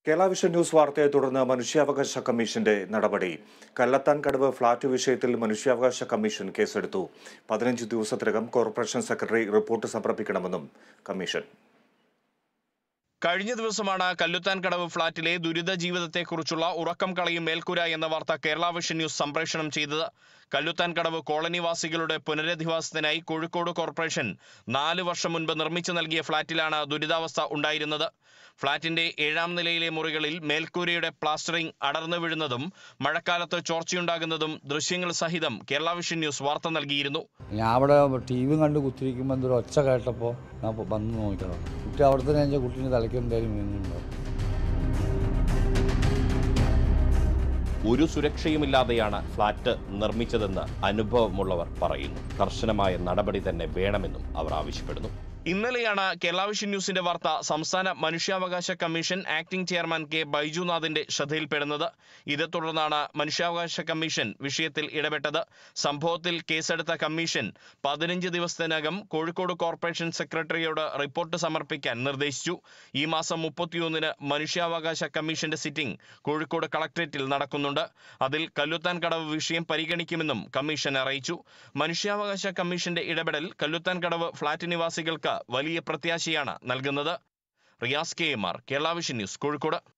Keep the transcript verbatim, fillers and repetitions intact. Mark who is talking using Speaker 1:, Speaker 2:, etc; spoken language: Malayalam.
Speaker 1: കേരള വിഷൻ ന്യൂസ് വാർത്തയെ തുടർന്ന് മനുഷ്യാവകാശ കമ്മീഷന്റെ നടപടി. കല്ലത്താൻ കടവ് ഫ്ളാറ്റ് വിഷയത്തിൽ മനുഷ്യാവകാശ കമ്മീഷൻ കേസെടുത്തു. പതിനഞ്ച് ദിവസത്തിനകം കോർപ്പറേഷൻ സെക്രട്ടറി റിപ്പോർട്ട് സമർപ്പിക്കണമെന്നും കമ്മീഷൻ.
Speaker 2: കഴിഞ്ഞ ദിവസമാണ് കല്ലുത്താൻ കടവ് ഫ്ളാറ്റിലെ ദുരിത ജീവിതത്തെക്കുറിച്ചുള്ള ഉറക്കം കളയും മേൽക്കൂര എന്ന വാർത്ത കേരള വിഷൻ ന്യൂസ് സംപ്രേഷണം ചെയ്തത്. കല്ലുത്താൻ കടവ് കോളനിവാസികളുടെ പുനരധിവാസത്തിനായി കോഴിക്കോട് കോർപ്പറേഷൻ നാല് വർഷം മുൻപ് നിർമ്മിച്ചു നൽകിയ ഫ്ളാറ്റിലാണ് ദുരിതാവസ്ഥ ഉണ്ടായിരുന്നത്. ഫ്ളാറ്റിന്റെ ഏഴാം നിലയിലെ മുറികളിൽ മേൽക്കൂരയുടെ പ്ലാസ്റ്ററിംഗ് അടർന്നു വീഴുന്നതും മഴക്കാലത്ത് ചോർച്ചയുണ്ടാകുന്നതും ദൃശ്യങ്ങൾ സഹിതം കേരള വിഷൻ ന്യൂസ് വാർത്ത നൽകിയിരുന്നു.
Speaker 3: ഞാൻ അവിടെ ടി വി കണ്ട് കുത്തിരിക്കുമ്പോൾ എന്തൊരു ഒച്ച കേട്ടപ്പോൾ ഞാൻ വന്ന് നോക്കണം. കുട്ടി അവിടെ തന്നെ എൻ്റെ കുട്ടീൻ്റെ തലയ്ക്ക് എന്തായാലും വീണുണ്ടോ.
Speaker 4: ഒരു സുരക്ഷയുമില്ലാതെയാണ് ഫ്ളാറ്റ് നിർമ്മിച്ചതെന്ന് അനുഭവമുള്ളവർ പറയുന്നു. കർശനമായ നടപടി തന്നെ വേണമെന്നും അവർ ആവശ്യപ്പെടുന്നു.
Speaker 2: ഇന്നലെയാണ് കേരള വിഷൻ ന്യൂസിന്റെ വാർത്ത സംസ്ഥാന മനുഷ്യാവകാശ കമ്മീഷൻ ആക്ടിംഗ് ചെയർമാൻ കെ ബൈജുനാഥിന്റെ ശ്രദ്ധയിൽപ്പെടുന്നത്. ഇതേ തുടർന്നാണ് മനുഷ്യാവകാശ കമ്മീഷൻ വിഷയത്തിൽ ഇടപെട്ടത്. സംഭവത്തിൽ കേസെടുത്ത കമ്മീഷൻ പതിനഞ്ച് ദിവസത്തിനകം കോഴിക്കോട് കോർപ്പറേഷൻ സെക്രട്ടറിയോട് റിപ്പോർട്ട് സമർപ്പിക്കാൻ നിർദ്ദേശിച്ചു. ഈ മാസം മുപ്പത്തിയൊന്നിന് മനുഷ്യാവകാശ കമ്മീഷന്റെ സിറ്റിംഗ് കോഴിക്കോട് കളക്ടറേറ്റിൽ നടക്കുന്നുണ്ട്. അതിൽ കല്ലുത്താൻ കടവ് വിഷയം പരിഗണിക്കുമെന്നും കമ്മീഷൻ അറിയിച്ചു. മനുഷ്യാവകാശ കമ്മീഷന്റെ ഇടപെടൽ കല്ലുത്താൻ കടവ് ഫ്ളാറ്റ് നിവാസികൾക്ക് വലിയ പ്രത്യാശയാണ് നൽകുന്നത്. Riyas K M R, Kerala Vision News, Kozhikode.